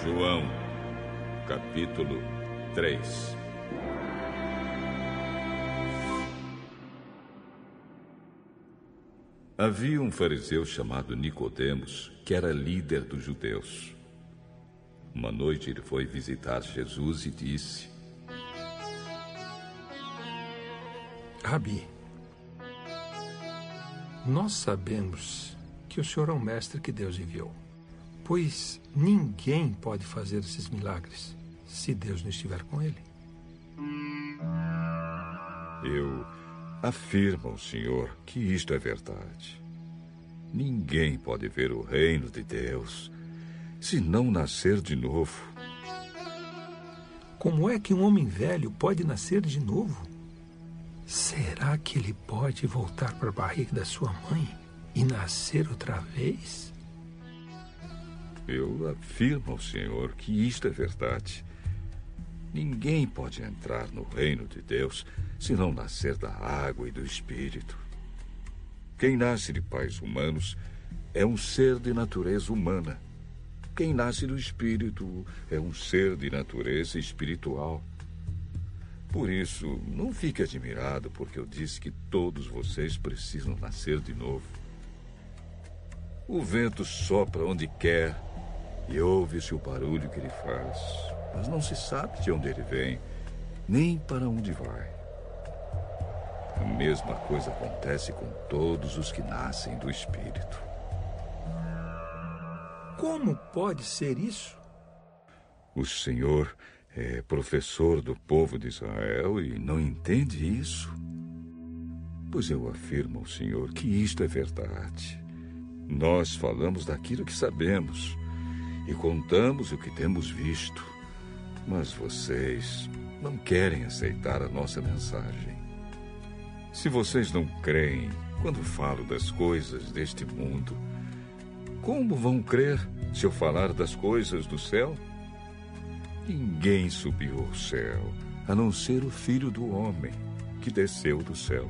João, capítulo 3. Havia um fariseu chamado Nicodemos, que era líder dos judeus. Uma noite ele foi visitar Jesus e disse: Rabi, nós sabemos que o Senhor é um mestre que Deus enviou, pois ninguém pode fazer esses milagres se Deus não estiver com ele. Eu afirmo ao Senhor que isto é verdade. Ninguém pode ver o reino de Deus se não nascer de novo. Como é que um homem velho pode nascer de novo? Será que ele pode voltar para a barriga da sua mãe e nascer outra vez? Eu afirmo ao Senhor que isto é verdade. Ninguém pode entrar no reino de Deus se não nascer da água e do Espírito. Quem nasce de pais humanos é um ser de natureza humana. Quem nasce do Espírito é um ser de natureza espiritual. Por isso, não fique admirado porque eu disse que todos vocês precisam nascer de novo. O vento sopra onde quer e ouve-se o barulho que ele faz, mas não se sabe de onde ele vem, nem para onde vai. A mesma coisa acontece com todos os que nascem do Espírito. Como pode ser isso? O Senhor é professor do povo de Israel e não entende isso? Pois eu afirmo ao Senhor que isto é verdade. Nós falamos daquilo que sabemos e contamos o que temos visto, mas vocês não querem aceitar a nossa mensagem. Se vocês não creem quando falo das coisas deste mundo, como vão crer se eu falar das coisas do céu? Ninguém subiu ao céu, a não ser o Filho do Homem, que desceu do céu.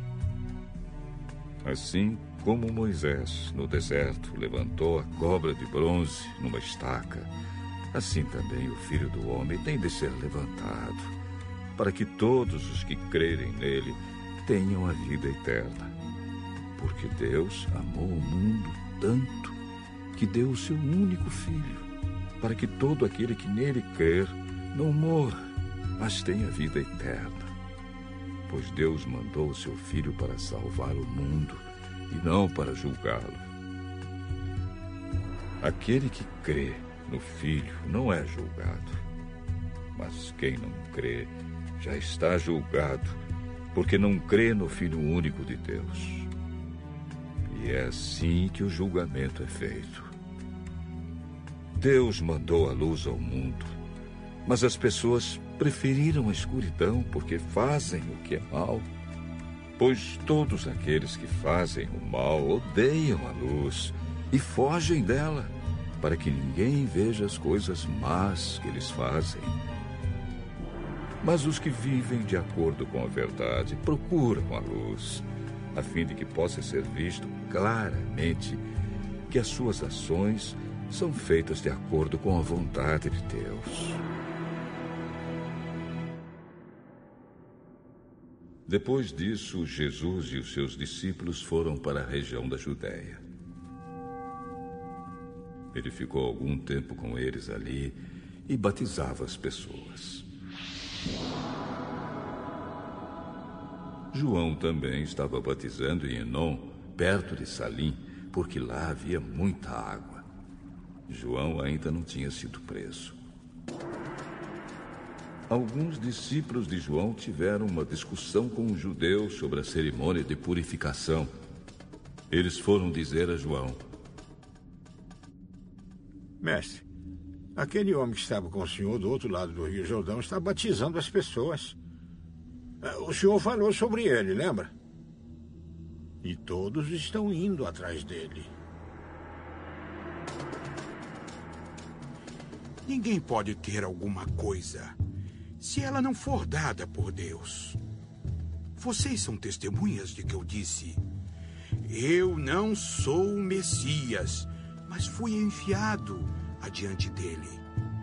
Assim como Moisés, no deserto, levantou a cobra de bronze numa estaca, assim também o Filho do Homem tem de ser levantado, para que todos os que crerem nele tenham a vida eterna. Porque Deus amou o mundo tanto que deu o seu único Filho, para que todo aquele que nele crer não morra, mas tenha vida eterna. Pois Deus mandou o seu Filho para salvar o mundo e não para julgá-lo. Aquele que crê no Filho não é julgado, mas quem não crê já está julgado, porque não crê no Filho único de Deus. E é assim que o julgamento é feito. Deus mandou a luz ao mundo, mas as pessoas preferiram a escuridão porque fazem o que é mal. Pois todos aqueles que fazem o mal odeiam a luz e fogem dela, para que ninguém veja as coisas más que eles fazem. Mas os que vivem de acordo com a verdade procuram a luz, a fim de que possa ser visto claramente que as suas ações são feitas de acordo com a vontade de Deus. Depois disso, Jesus e os seus discípulos foram para a região da Judéia. Ele ficou algum tempo com eles ali e batizava as pessoas. João também estava batizando em Enom, perto de Salim, porque lá havia muita água. João ainda não tinha sido preso. Alguns discípulos de João tiveram uma discussão com os judeus sobre a cerimônia de purificação. Eles foram dizer a João: Mestre, aquele homem que estava com o senhor do outro lado do Rio Jordão está batizando as pessoas. O senhor falou sobre ele, lembra? E todos estão indo atrás dele. Ninguém pode ter alguma coisa se ela não for dada por Deus. Vocês são testemunhas de que eu disse: eu não sou o Messias, mas fui enviado adiante dele.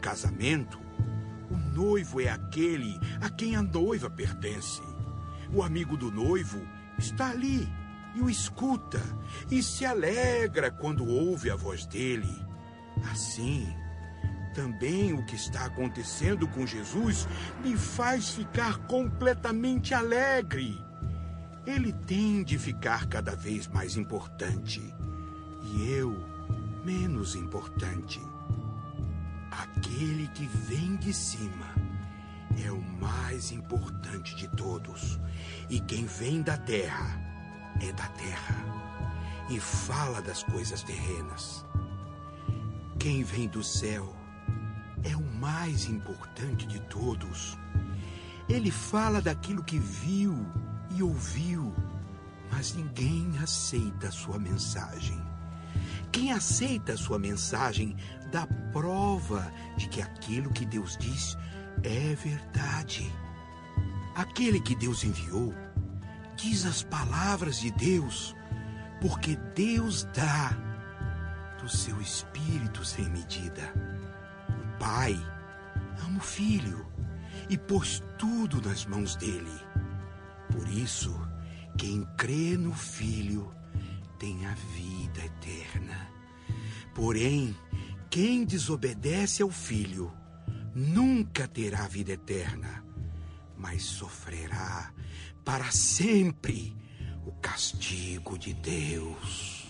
casamento, o noivo é aquele a quem a noiva pertence. O amigo do noivo está ali e o escuta e se alegra quando ouve a voz dele. Assim, também o que está acontecendo com Jesus me faz ficar completamente alegre. Ele tem de ficar cada vez mais importante e eu menos importante. Aquele que vem de cima é o mais importante de todos, e quem vem da terra é da terra e fala das coisas terrenas. Quem vem do céu é o mais importante de todos. Ele fala daquilo que viu e ouviu, mas ninguém aceita a sua mensagem. Quem aceita a sua mensagem dá prova de que aquilo que Deus diz é verdade. Aquele que Deus enviou diz as palavras de Deus, porque Deus dá do seu Espírito sem medida. O Pai ama o Filho e pôs tudo nas mãos dele. Por isso, quem crê no Filho tem a vida eterna. Porém, quem desobedece ao Filho nunca terá vida eterna, mas sofrerá para sempre o castigo de Deus.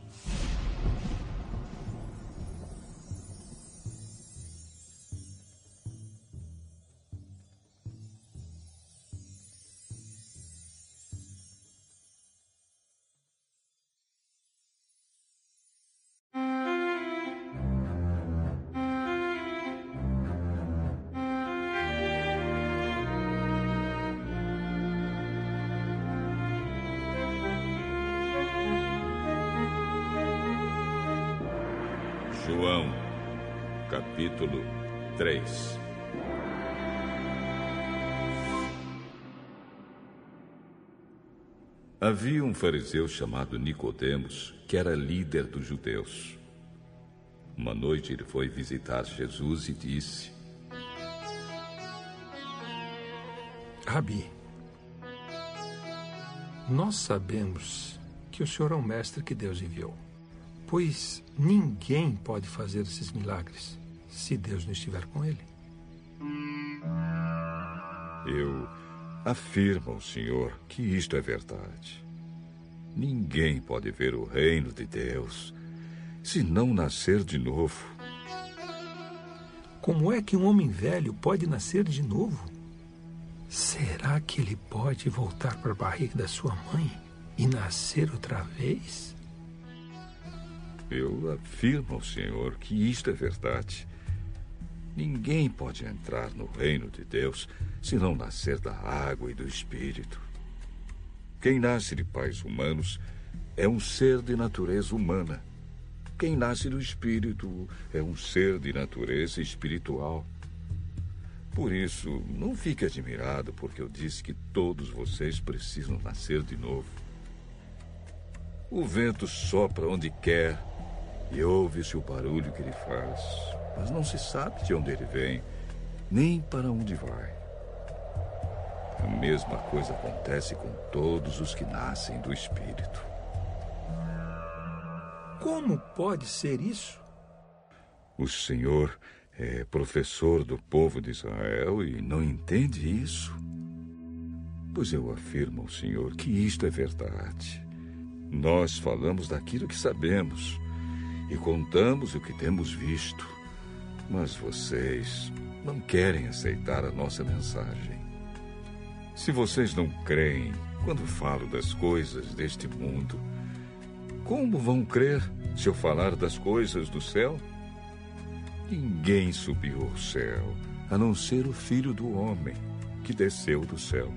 João, capítulo 3. Havia um fariseu chamado Nicodemos, que era líder dos judeus. Uma noite ele foi visitar Jesus e disse: Rabi, nós sabemos que o Senhor é o mestre que Deus enviou, pois ninguém pode fazer esses milagres se Deus não estiver com ele. Eu afirmo ao Senhor que isto é verdade. Ninguém pode ver o reino de Deus se não nascer de novo. Como é que um homem velho pode nascer de novo? Será que ele pode voltar para a barriga da sua mãe e nascer outra vez? Eu afirmo ao Senhor que isto é verdade. Ninguém pode entrar no reino de Deus se não nascer da água e do Espírito. Quem nasce de pais humanos é um ser de natureza humana. Quem nasce do Espírito é um ser de natureza espiritual. Por isso, não fique admirado porque eu disse que todos vocês precisam nascer de novo. O vento sopra onde quer e ouve-se o barulho que ele faz, mas não se sabe de onde ele vem, nem para onde vai. A mesma coisa acontece com todos os que nascem do Espírito. Como pode ser isso? O Senhor é professor do povo de Israel e não entende isso? Pois eu afirmo ao Senhor que isto é verdade. Nós falamos daquilo que sabemos e contamos o que temos visto, mas vocês não querem aceitar a nossa mensagem. Se vocês não creem quando falo das coisas deste mundo, como vão crer se eu falar das coisas do céu? Ninguém subiu ao céu, a não ser o Filho do Homem, que desceu do céu.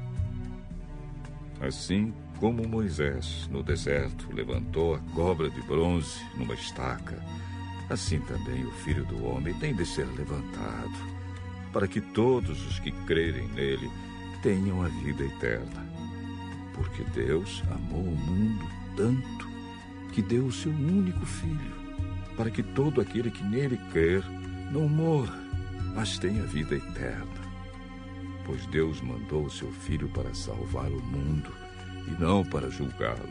Assim como Moisés, no deserto, levantou a cobra de bronze numa estaca, assim também o Filho do Homem tem de ser levantado, para que todos os que crerem nele tenham a vida eterna. Porque Deus amou o mundo tanto que deu o seu único Filho, para que todo aquele que nele crer não morra, mas tenha vida eterna. Pois Deus mandou o seu Filho para salvar o mundo e não para julgá-lo.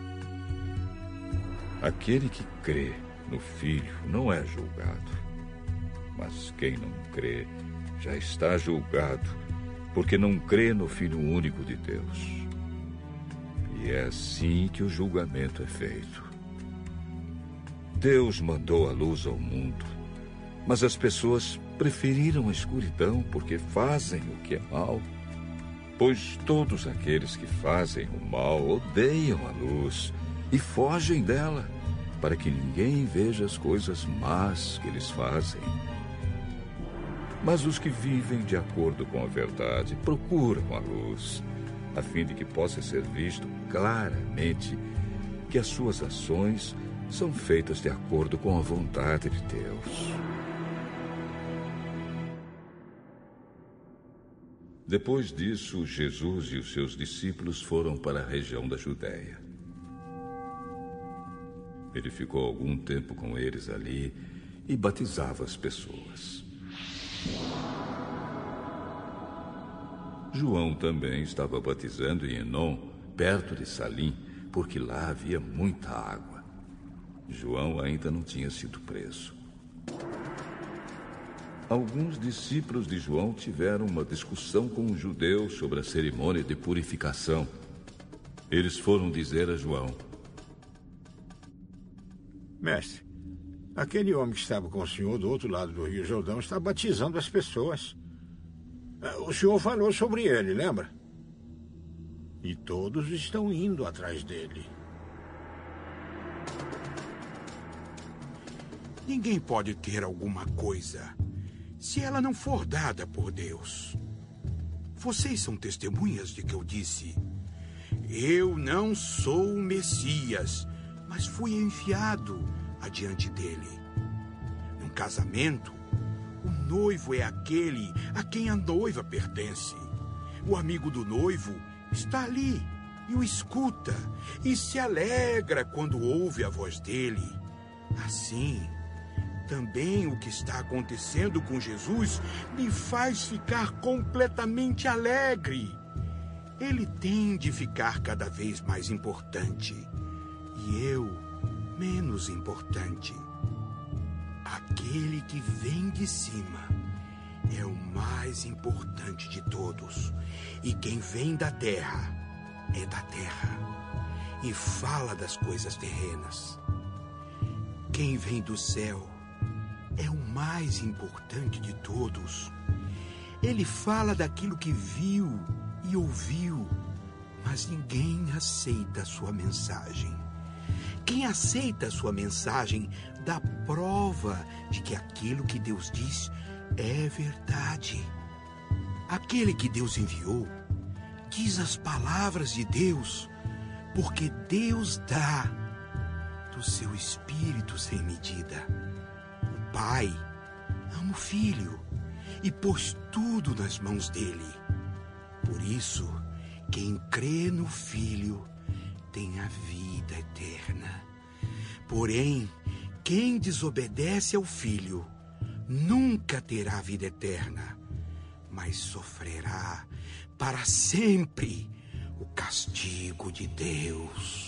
Aquele que crê no Filho não é julgado. Mas quem não crê já está julgado, porque não crê no Filho único de Deus. E é assim que o julgamento é feito. Deus mandou a luz ao mundo, mas as pessoas preferiram a escuridão porque fazem o que é mal. Pois todos aqueles que fazem o mal odeiam a luz e fogem dela, para que ninguém veja as coisas más que eles fazem. Mas os que vivem de acordo com a verdade procuram a luz, a fim de que possa ser visto claramente que as suas ações são feitas de acordo com a vontade de Deus. Depois disso, Jesus e os seus discípulos foram para a região da Judéia. Ele ficou algum tempo com eles ali e batizava as pessoas. João também estava batizando em Enom, perto de Salim, porque lá havia muita água. João ainda não tinha sido preso. Alguns discípulos de João tiveram uma discussão com os judeus sobre a cerimônia de purificação. Eles foram dizer a João: Mestre, aquele homem que estava com o senhor do outro lado do Rio Jordão está batizando as pessoas. O senhor falou sobre ele, lembra? E todos estão indo atrás dele. Ninguém pode ter alguma coisa se ela não for dada por Deus. Vocês são testemunhas de que eu disse: eu não sou o Messias, mas fui enviado adiante dele. Num casamento, o noivo é aquele a quem a noiva pertence. O amigo do noivo está ali e o escuta e se alegra quando ouve a voz dele. Assim, também o que está acontecendo com Jesus me faz ficar completamente alegre. Ele tem de ficar cada vez mais importante e eu menos importante. Aquele que vem de cima é o mais importante de todos, e quem vem da terra é da terra e fala das coisas terrenas. Quem vem do céu é o mais importante de todos. Ele fala daquilo que viu e ouviu, mas ninguém aceita a sua mensagem. Quem aceita a sua mensagem dá prova de que aquilo que Deus diz é verdade. Aquele que Deus enviou diz as palavras de Deus, porque Deus dá do seu Espírito sem medida. O Pai ama o Filho e pôs tudo nas mãos dele. Por isso, quem crê no Filho tem a vida eterna. Porém, quem desobedece ao Filho nunca terá vida eterna, mas sofrerá para sempre o castigo de Deus.